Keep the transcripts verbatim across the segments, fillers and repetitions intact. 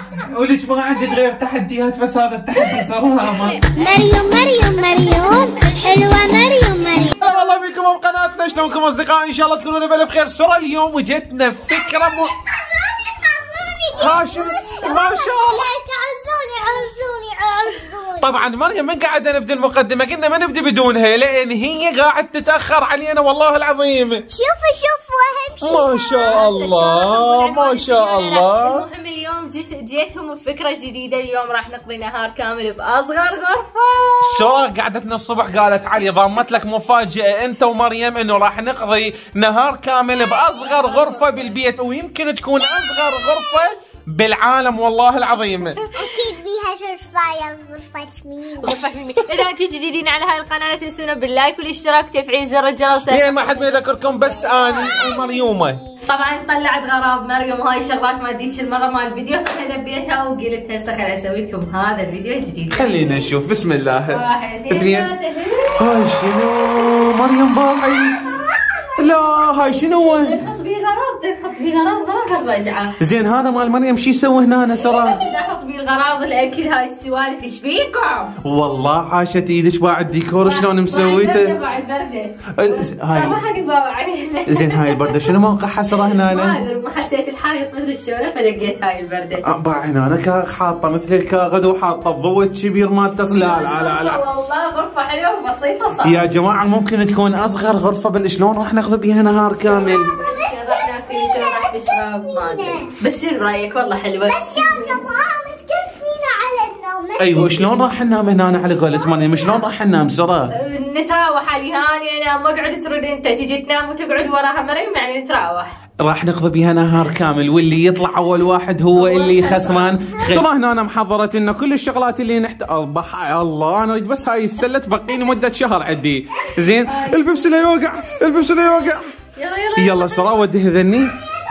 وليش ما عندك غير تحديات بس هذا التحدي صراحه. مريم مريم مريم حلوه مريم مريم. اهلا والله بكم بقناتنا، شلونكم اصدقائي؟ ان شاء الله تكونون بألف خير. سرى اليوم وجتنا فكره م... هاشم ما شاء الله تعزوني عزوني عزوني. طبعا مريم من قاعده نبدا المقدمه قلنا ما نبدا بدونها لان هي قاعد تتاخر علينا والله العظيم. شوفوا شوفوا اهم شيء ما شاء الله ما شاء الله. المهم اليوم جيت جيتهم بفكره جديده. اليوم راح نقضي نهار كامل باصغر غرفه. سرى قعدتنا الصبح قالت علي ضمت لك مفاجاه انت ومريم انه راح نقضي نهار كامل باصغر غرفه بالبيت، ويمكن تكون اصغر غرفه بالعالم والله العظيم. اكيد بيها شرفايه غرفه مين. غرفه مين. اذا انتم جديدين على هاي القناه لا تنسونا باللايك والاشتراك وتفعيل زر الجرس لين ما حد ما يذكركم بس اني ومريومه. طبعا طلعت غراب مريم وهاي شغلات ما اديش المره مال الفيديو، فدبيتها وقلت هسه خل اسوي لكم هذا الفيديو الجديد. خلينا نشوف بسم الله. واحد اثنين. ثلاثة. هاي شنو مريم باعي؟ لا هاي شنو؟ نحط بيه غراض نحط بيه غراض غراض رجعه. زين هذا مال مريم شو يسوي هنا انا سرى؟ احط بيه الغراض الاكل هاي السوالف ايش بيكم؟ والله عاشت ايدك باع الديكور شلون مسويته؟ باع البرده. هاي ما حد يباوع علينا. زين هاي البرده شنو موقعها سرى هنا؟ ما ادري ما حسيت الحايط مثل الشوله فلقيت هاي البرده. باع هنا انا كاغ حاطه مثل الكاغد وحاطه الضوء الكبير مالته. لا لا لا لا والله غرفه حلوه وبسيطه صح. يا جماعه ممكن تكون اصغر غرفه بل شلون راح نقضي بيها نهار كامل؟ راح ناكل شو راح نشرب ما ادري بس شنو رايك؟ والله حلوه بس يا جماعه متكفينا على النوم. ايوه شلون راح ننام هنا على قولة مريم؟ شلون راح ننام سرى؟ نتراوح علي هاني انا ما اقعد ترد انت تجي تنام وتقعد وراها مريم يعني نتراوح. راح نقضي بيها نهار كامل واللي يطلع اول واحد هو اللي خسران. ترى هنا انا محضرت انه كل الشغلات اللي نحتاج. الله انا اريد بس هاي السله تبقيني مده شهر عندي. زين البيبسي لا يوقع البيبسي لا يوقع. يلا يلا يلا سرى ودي هذني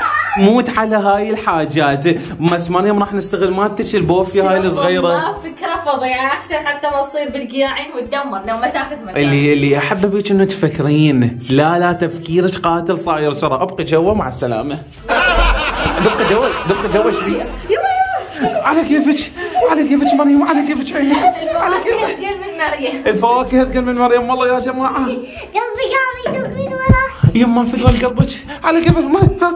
موت على هاي الحاجات. بس مريم راح نستغل مالتك البوفيه هاي الصغيره. والله فكره فظيعه احسن حتى ما تصير بالقياعين وتدمر لو ما تاخذ مكان. اللي اللي احب بيك انه تفكرين. لا لا تفكيرك قاتل صاير سرى. ابقي جوا مع السلامه. دقي جوا دقي جوا شوي. على كيفك على كيفك مريم على كيفك عيني على كيفك. اثقل من مريم. الفواكه اثقل من مريم والله يا جماعه. قلبي قاعد يدق من ورا. يما انفجر قلبك على كيفك مريم.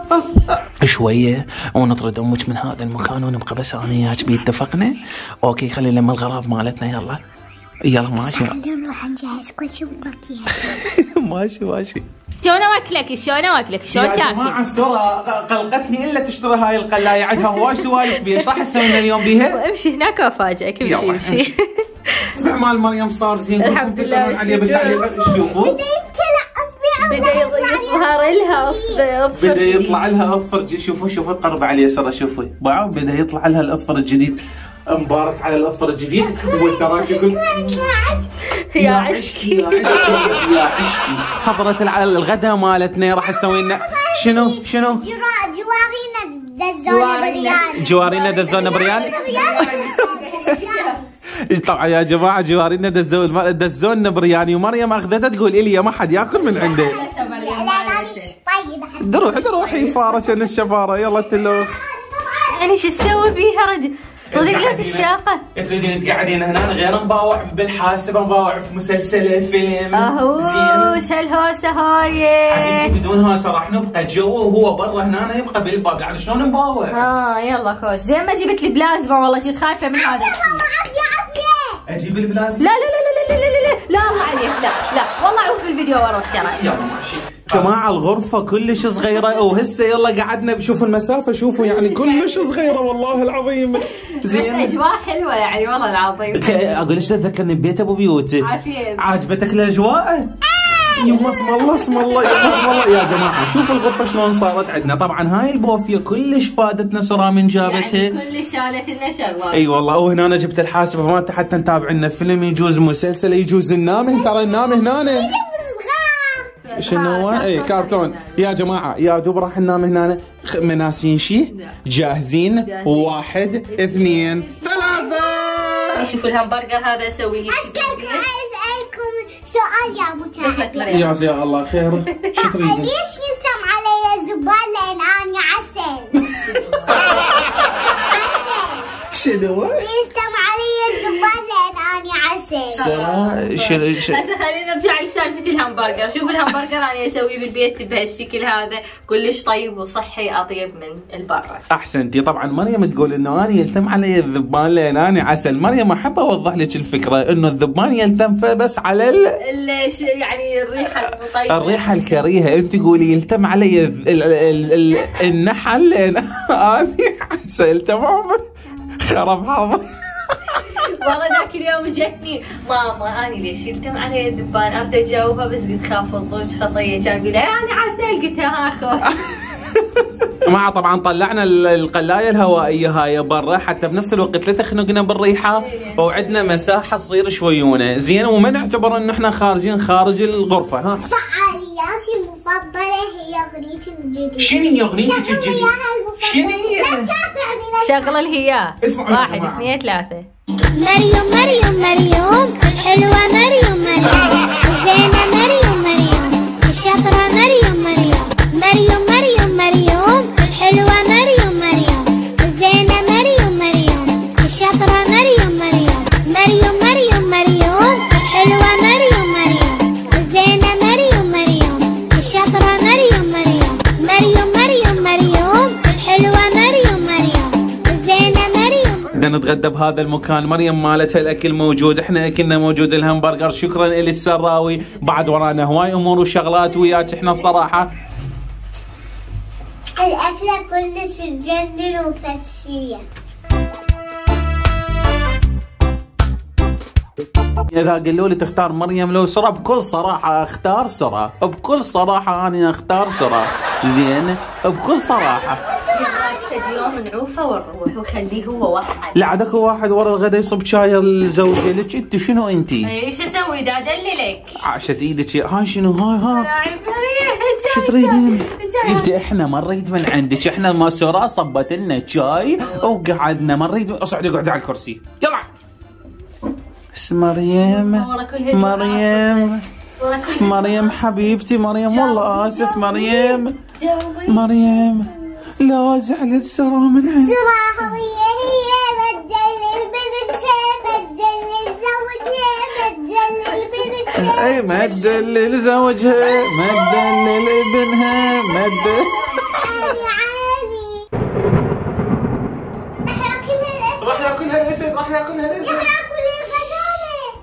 شويه ونطرد امك من هذا المكان ونبقى بس انا وياك بيه اتفقنا؟ اوكي خلي لما الغراض مالتنا يلا يلا ماشي. خلينا نروح نجهز كل شيء ونطيح. ماشي ماشي. شلون اكلك شلون اكلك شلون تاكل؟ يا جماعه سرى قلقتني الا تشتري هاي القلايه عندها هواي سوالف بيها. ايش راح تسوي لنا اليوم بيها؟ امشي هناك وافاجئك امشي امشي. اسمع مال مريم صار زين الحمد لله عليه بس شوفوا بدا يبتلع اصبع. بدا يظهر لها اصفر بدا جديد. يطلع لها اظفر. شوفوا شوفوا قرب عليه سرى شوفوا باعوا بدا يطلع لها الاظفر الجديد. مبارك على الاظفر الجديد. وتراك يقول يا عشقي يا عشقي. حضرت الغداء مالتنا راح تسوي لنا شنو شنو؟ جوارينا دزونا برياني. جوارينا دزونا برياني. طبعا يا جماعه جوارينا دزون دزونا برياني ومريم اخذتها تقول الي ما حد ياكل من عنده. دروحي دروحي فاره كان الشفاره يلا تلوخ. يعني شو تسوي بيها رجل؟ صدق لا الشاقه. تريدين تقعدين هنا غير مباوع بالحاسبه مباوع في مسلسل فيلم. اهوش هالهوسه هاي. حبيبتي بدون هوسه راح نبقى جوا وهو برا هنا يبقى بالباب يعني شلون مباوع؟ اه يلا خوش زين ما جبت لي بلازما والله كنت خايفه من هذا الشيء. اجيب البلازما؟ لا لا لا لا لا لا لا لا الله عليك لا لا والله عوف الفيديو واروح ترى. يلا ماشي. جماعة الغرفة كلش صغيرة وهسه يلا قعدنا بشوفوا المسافة شوفوا يعني كلش صغيرة والله العظيم. زين بس اجواء حلوة يعني والله العظيم. اقول ايش تذكرني ببيت ابو بيوت. عافية. عاجبتك الاجواء؟ يما اسم الله اسم الله يما اسم الله. يا جماعة شوفوا الغرفة شلون صارت عندنا. طبعا هاي البوفية كلش فادتنا سرى من جابتها. يعني كلش شالت لنا شغلات. اي والله وهنا أنا جبت الحاسبة مالتها حتى نتابع لنا فيلم يجوز مسلسل يجوز ننام ترى ننام هنا. شنو هو؟ اي كرتون. يا جماعه يا دوب راح ننام هنا. مناسين شيء؟ جاهزين؟ واحد اثنين ثلاثة. شوفوا الهمبرجر هذا اسويه. اسالكم اسالكم سؤال يا متابعين. يا يا الله خير. شو تريدين؟ ليش يسم علي زبال لان اني عسل؟ شنو؟ يستمع علي الزبال لان اني عسل. سرا شنو شنو؟ هسه خلينا نرجع لسالفة الهمبرجر. شوف الهمبرجر انا اسويه بالبيت بهالشكل هذا كلش طيب وصحي اطيب من البرة. احسنتي. طبعا مريم تقول انه انا يلتم علي الذبان لان انا عسل. مريم احب اوضح لك الفكره انه الذبان يلتم بس على ال... ال- يعني الريحة المطيبة، الريحه الكريهه. انت تقولي يلتم علي ال... ال... ال... ال... النحل لان انا عسل. تمام خرب حظي. والله ذاك اليوم جتني ماما اني ليش يلتم علي الذبان، اريد اجاوبها بس قلت خاف الضوج خطيه، كان يقول لها انا عسل، قلت ها خذ. جماعة طبعا طلعنا القلاية الهوائية هاي برا حتى بنفس الوقت لا تخنقنا بالريحة وعندنا مساحة تصير شويونة زين وما نعتبر انه احنا خارجين خارج الغرفة. ها فعالياتي المفضلة هي اغنيتي الجديدة. شنو هي اغنيتك الجديدة؟ شنو هي؟ شغل الهيا. اسمعوا يا واحد جماعة. اثنين ثلاثة. مريم مريم مريم الحلوة مريم مريم الزينة مريم مريم الشاطرة مريم مريم مريم مريم مريم الحلوة مريم مريم الزينة مريم مريم الشاطرة مريم مريم مريم مريم مريم الحلوة مريم مريم الزينة مريم مريم الشاطرة مريم مريم مريم مريم مريم الحلوة مريم مريم الزينة مريم. بدنا نتغدى بهذا المكان. مريم مالتها الاكل موجود، احنا اكلنا موجود الهمبرجر. شكرا لك سراوي. بعد ورانا هواي امور وشغلات وياك احنا الصراحه. الأكلة كلش تجنن وفشية. اذا قالوا لي تختار مريم لو سرى بكل صراحه اختار سرى. بكل صراحه انا اختار سرى. زين بكل صراحه. اليوم نعوفه ونروح وخليه هو واحد. لا عندك واحد ورا الغدا يصب شاي الزوجه لك. انت شنو انت؟ ايش اسوي دا ادللك؟ عاشت ايدك. هاي شنو هاي ها؟ شو شو تريدين؟ انت احنا ما نريد من عندك. احنا ما سرى صبت لنا شاي وقعدنا ما نريد. اصعدي اقعدي على الكرسي يلا. بس مريم مريم مريم حبيبتي مريم والله اسف مريم مريم لا زعلت سرى من عندك. سرى هوية هي ما تدلل بنتها ما تدلل زوجها ما تدلل بنتها. اي ما تدلل زوجها ما تدلل ابنها ما تدلل. عالي عالي راح ياكلها الاسد. راح ياكلها الاسد. راح ياكلها الاسد. راح ياكل الغزالة.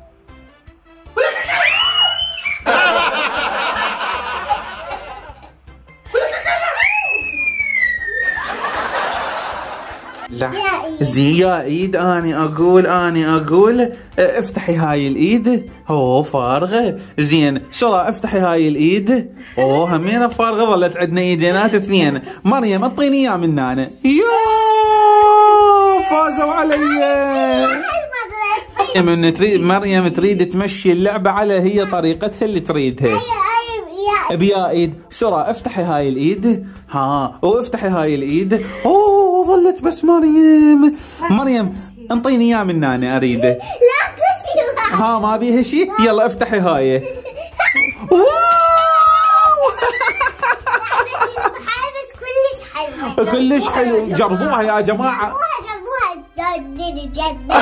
لا زي يا ايد اني اقول اني اقول افتحي هاي الايد. اوه فارغه. زين سرى افتحي هاي الايد. اوه همينه فارغه ظلت عندنا ايدينات اثنين. مريم اعطيني اياه من هنا. يا فازوا علي. مريم تريد مريم تريد تمشي اللعبه على هي طريقتها اللي تريدها. بيا ايد. سرى افتحي هاي الايد. ها وافتحي هاي الايد. اوه ظلت بس مريم. مريم انطيني اياه من هنا اريده. لا كل شيء. ها ما بيها شيء. يلا افتحي هاي. واو بس كلش حلوة. كلش حلو. جربوها يا جماعه. جربوها جربوها جدا.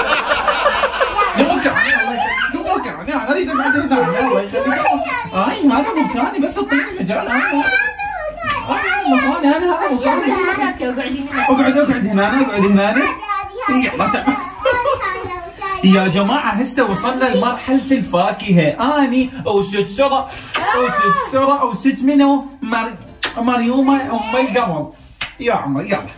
يوقع يوقع انا اريد بعد هنا. الله يخليك. اي هذا مكاني بس اعطيني مجال. انا مكاني انا هذا مكاني. اقعد اقعد هنا اقعد هنا. يلا تعال. يا جماعة هسه وصلنا لمرحلة الفاكهة. اني وست سرى وست سرى وست منو مر... مريومة ام القمر. يا عمر يلا.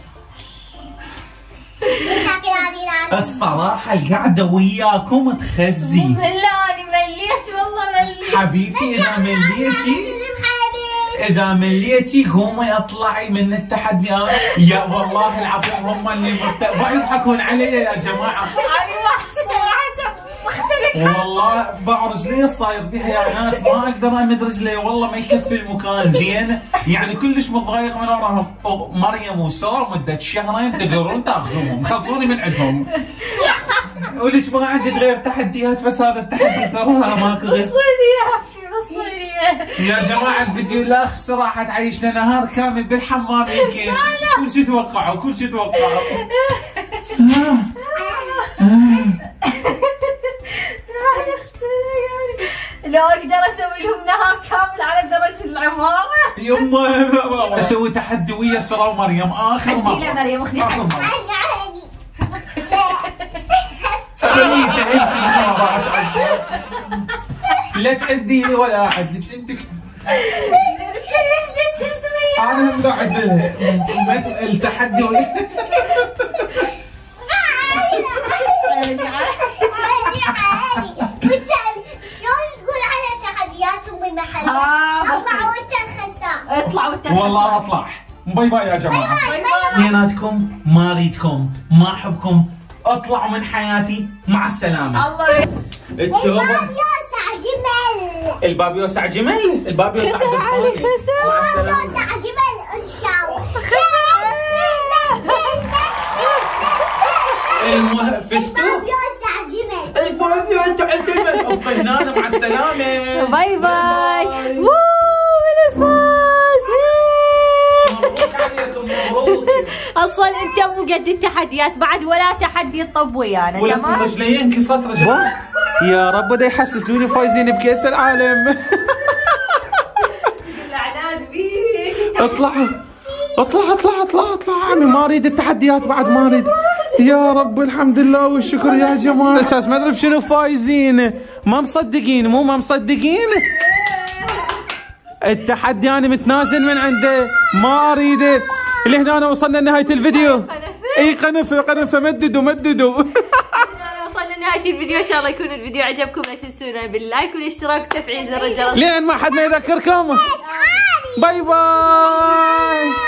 الصراحة القعدة وياكم تخزي. والله اني مليت والله مليت. حبيبتي اذا مليتي اذا مليتي قومي اطلعي من التحدي. يا والله العظيم هم اللي مرتبطين يضحكون علي يا جماعة. انا محصورة مختلف. والله باع رجلي صاير بيها يا ناس ما اقدر امد رجلي والله ما يكفي المكان. زين يعني كلش متضايق من وراهم. مريم وسرى مدة شهرين تقدرون تاخذوهم خلصوني من عندهم. ولك ما عندك غير تحديات بس هذا التحدي صراحة ماكو غير. بصيني يا حفي بصيني. يا جماعة الفيديو الاخ صراحة تعيشنا نهار كامل بالحمام يمكن. كل شيء توقعوا كل شيء توقعوا. لو اقدر اسوي لهم نهار كامل على درج العماره. يما اسوي تحدي ويا ساره ومريم اخر مره. حدي له مريم اخذي حقي. لا تعدي لي ولا احد ليش انت ليش تسوي؟ انا هم قاعد التحدي اطلع وانت الخسارة. اطلع وانت والله اطلع. باي باي يا جماعه. باي باي. نيناتكم ما اريدكم ما احبكم اطلعوا من حياتي مع السلامه. الله الباب يوسع جمل. الباب يوسع جمل. الباب يوسع خسر علي خسر. الباب يوسع جمل ان شاء الله. المهم فزتوا. الباب يوسع جمل. الباب يوسع جمل. ابقى هنا مع السلامه. باي باي. ووو الفوز. مبروك عليكم مبروك. اصلا انت مو قد التحديات بعد ولا تحدي الطب ويانا ولكم تمام. رجلين انكسرت رجلين. يا رب بدا يحسسوني فايزين بكاس العالم. الاعلان بيك. اطلع اطلع اطلع اطلع اطلع عمي ما اريد التحديات بعد ما اريد. يا رب الحمد لله والشكر يا جماعه. اساس ما ادري بشنو فايزين. ما مصدقين مو ما مصدقين. التحدي انا متنازل من عنده ما اريده. لهنا وصلنا لنهايه الفيديو. اي قنفه قنفه مددوا مددوا. وصلنا لنهايه الفيديو ان شاء الله يكون الفيديو عجبكم. لا تنسونا باللايك والاشتراك وتفعيل زر الجرس لين ما حد ما يذكركم. باي باي.